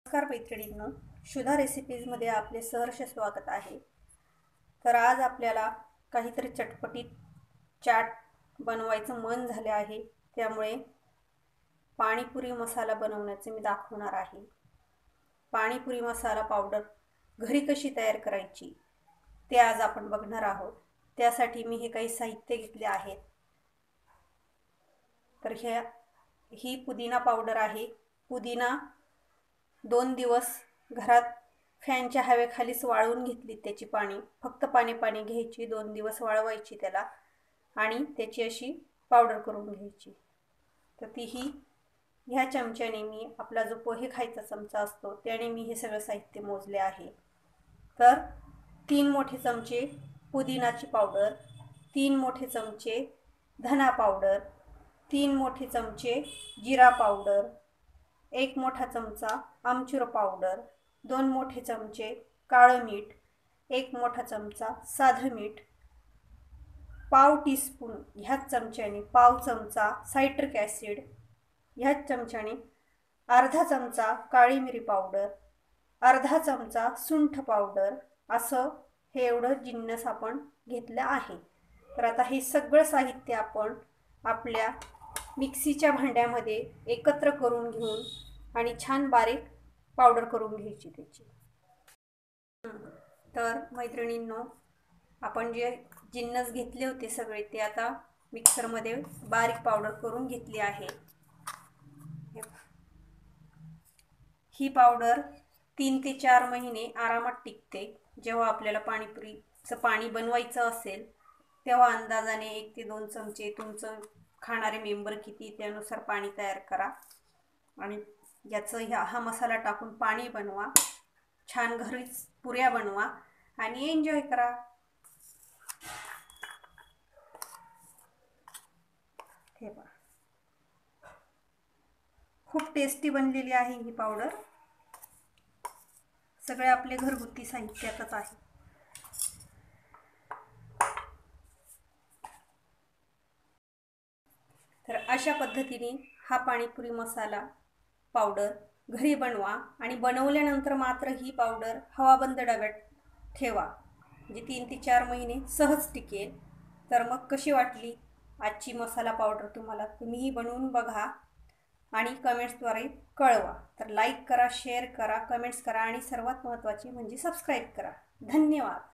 नमस्कार मैत्रिणींनो, शुधा रेसिपीजमध्ये आपले सहर्ष स्वागत आहे। तर आज आपल्याला काहीतरी चटपटीत चाट बनवायचं मन झाले आहे, त्यामुळे पाणीपुरी मसाला बनवण्याचे मी दाखवणार आहे। पाणीपुरी मसाला पावडर घरी कशी तयार करायची ते आज आपण बघणार आहोत। त्यासाठी मी हे काही साहित्य घेतले आहेत। तर ही पुदिना पावडर आहे। पुदिना 2 दिवस घरात फॅनच्या हवेखालीच वाळवून घेतली, त्याची पाणी फक्त पाणी घ्यायची, 2 दिवस वाळवायची त्याला आणि त्याची अशी पावडर करून घ्यायची। तर तीही ह्या चमच्याने, मी आपला जो पोहे खायचा चमचा असतो त्याने मी हे सगळं साहित्य मोजले आहे। तर 3 मोठे चमचे पुदिनाची पावडर, 3 मोठे चमचे धना पावडर, 3 मोठे चमचे जिरा पावडर, 1 मोठा चमचा आमचूर पावडर, 2 मोठे चमचे काळं मीठ, 1 मोठा चमचा साधं मीठ, पाव टीस्पून ह्याच चमच्याने पाव चमचा सायट्रिक ॲसिड, ह्याच चमच्याने अर्धा चमचा काळी मिरी पावडर, अर्धा चमचा सुंठ पावडर, असं हे एवढं जिन्नस आपण घेतलं आहे। तर आता हे सगळं साहित्य आपण आपल्या मिक्सीच्या भांड्यामध्ये एकत्र करून घेऊन आणि छान बारीक पावडर करून घ्यायची त्याची। तर मैत्रिणींनो, आपण जे जिन्नस घेतले होते सगळे ते आता मिक्सरमध्ये बारीक पावडर करून घेतली आहे। ही पावडर 3 ते 4 महिने आरामात टिकते। जेव्हा आपल्याला पाणीपुरीचं पाणी बनवायचं असेल तेव्हा अंदाजाने 1 ते 2 चमचे, तुमचं खाणारे मेंबर किती त्यानुसार पाणी तयार करा आणि हा मसाला टाकून पाणी बनवा, छान घरीच पुऱ्या बनवा आणि एन्जॉय करा। हे पहा, खूप टेस्टी बनलेली आहे ही पावडर। सगळे आपले घरगुती साहित्यातच आहे। तर अशा पद्धतीने हा पाणीपुरी मसाला पावडर घरी बनवा आणि बनवल्यानंतर मात्र ही पावडर हवाबंद डब्यात ठेवा, म्हणजे 3 ते 4 महिने सहज टिकेल। तर मग कशी वाटली आजची मसाला पावडर तुम्हाला? तुम्हीही बनवून बघा आणि कमेंट्सद्वारे कळवा। तर लाईक करा, शेअर करा, कमेंट्स करा आणि सर्वात महत्त्वाचे म्हणजे सबस्क्राईब करा। धन्यवाद।